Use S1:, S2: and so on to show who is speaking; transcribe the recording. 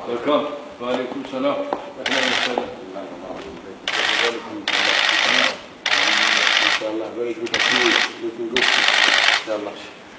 S1: ويلكم. وعليكم السلام. اهلا وسهلا. ان شاء الله بارك فيك. ان شاء الله.